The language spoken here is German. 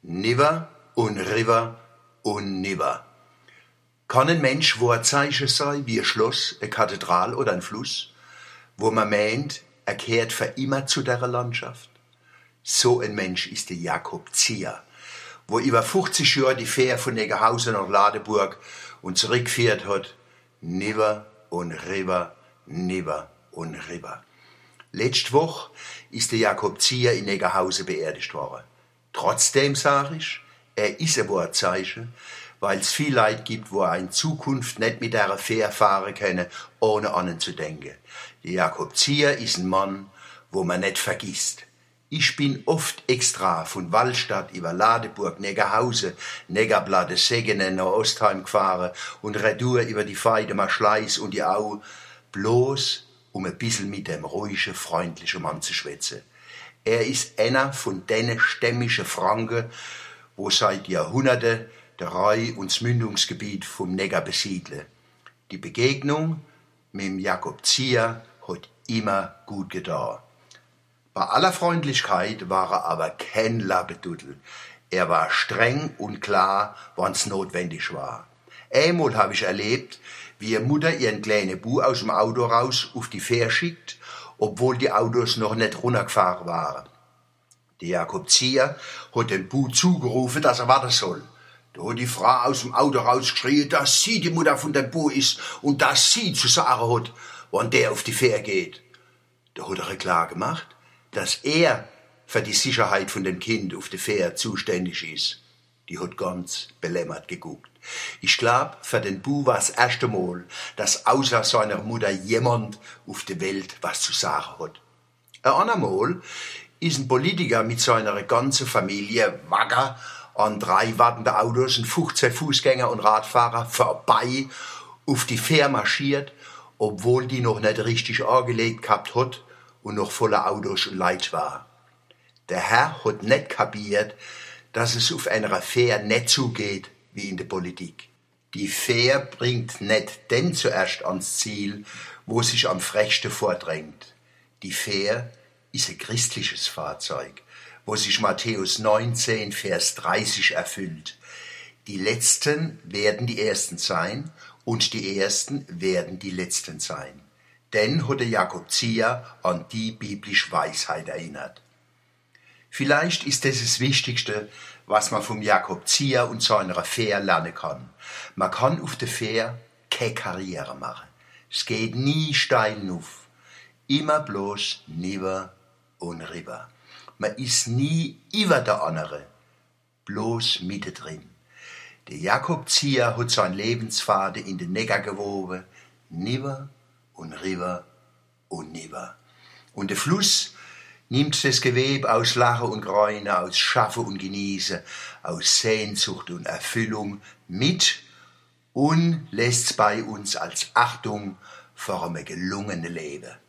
Niver und River und Niver. Kann ein Mensch Wortzeichen sein, wie ein Schloss, eine Kathedrale oder ein Fluss, wo man meint, er kehrt für immer zu der Landschaft? So ein Mensch ist der Jakob Zier, wo über 50 Jahre die Fähre von Negerhausen nach Ladeburg und zurückgeführt hat. Niver und River, Niver und River. Letzte Woche ist der Jakob Zier in Negerhausen beerdigt worden. Trotzdem sage ich, er ist ein Wortzeichen, weil es viele Leute gibt, wo in Zukunft nicht mit dieser Fähre fahren können, ohne an ihn zu denken. Der Jakob Zier ist ein Mann, wo man nicht vergisst. Ich bin oft extra von Wallstadt über Ladeburg, Negerhausen, Negerblade, Segenen nach Ostheim gefahren und retour über die Feidemer Schleiß und die Au, bloß um ein bisschen mit dem ruhigen, freundlichen Mann zu schwätzen. Er ist einer von den stämmigen Franken, wo seit Jahrhunderten der Rhein und das Mündungsgebiet vom Neger besiedeln. Die Begegnung mit dem Jakob Zier hat immer gut getan. Bei aller Freundlichkeit war er aber kein Lappedudel. Er war streng und klar, wann's notwendig war. Einmal habe ich erlebt, wie ihre Mutter ihren kleinen Bu aus dem Auto raus auf die Fähre schickt, obwohl die Autos noch nicht runtergefahren waren. Der Jakob Zier hat dem Bu zugerufen, dass er warten soll. Da hat die Frau aus dem Auto rausgeschrien, dass sie die Mutter von dem Bu ist und dass sie zu sagen hat, wann der auf die Fähre geht. Da hat er klar gemacht, dass er für die Sicherheit von dem Kind auf der Fähre zuständig ist. Die hat ganz belämmert geguckt. Ich glaub, für den Bu war das erste Mal, dass außer seiner Mutter jemand auf der Welt was zu sagen hat. Ein andermal ist ein Politiker mit seiner ganzen Familie wacker an 3 wartende Autos und 15 Fußgänger und Radfahrer vorbei auf die Fähre marschiert, obwohl die noch nicht richtig angelegt gehabt hat und noch voller Autos und Leute war. Der Herr hat nicht kapiert, dass es auf einer Fähre nicht zugeht wie in der Politik. Die Fähre bringt nicht den zuerst ans Ziel, wo sich am frechsten vordrängt. Die Fähre ist ein christliches Fahrzeug, wo sich Matthäus 19, Vers 30 erfüllt. Die Letzten werden die Ersten sein und die Ersten werden die Letzten sein. Denn hat der Jakob Zier an die biblische Weisheit erinnert. Vielleicht ist das Wichtigste, was man vom Jakob Zier und seiner Fähre lernen kann. Man kann auf der Fähre keine Karriere machen. Es geht nie steil auf. Immer bloß Niver und River. Man ist nie über der andere, bloß mittendrin. Der Jakob Zier hat sein Lebensfaden in den Neger gewoben, Niver und River und Niver. Und der Fluss nimmt das Gewebe aus Lachen und Gräunen, aus Schaffen und Genießen, aus Sehnsucht und Erfüllung mit und lässt's bei uns als Achtung vor einem gelungenen Leben.